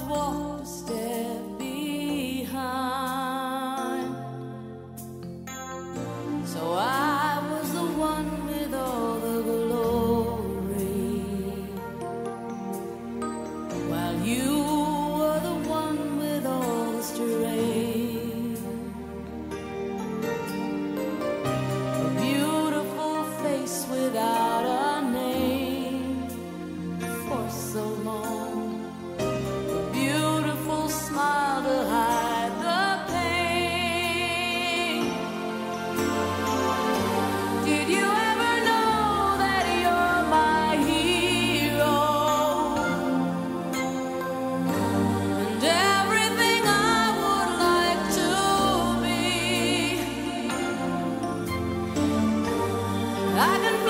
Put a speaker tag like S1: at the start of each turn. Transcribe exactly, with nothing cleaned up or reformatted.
S1: walked a step behind. So I was the one with all the glory, while you were the one with all the strength. A beautiful face without a name for so long, a beautiful smile to hide the pain. Did you ever know that you're my hero, and everything I would like to be? I can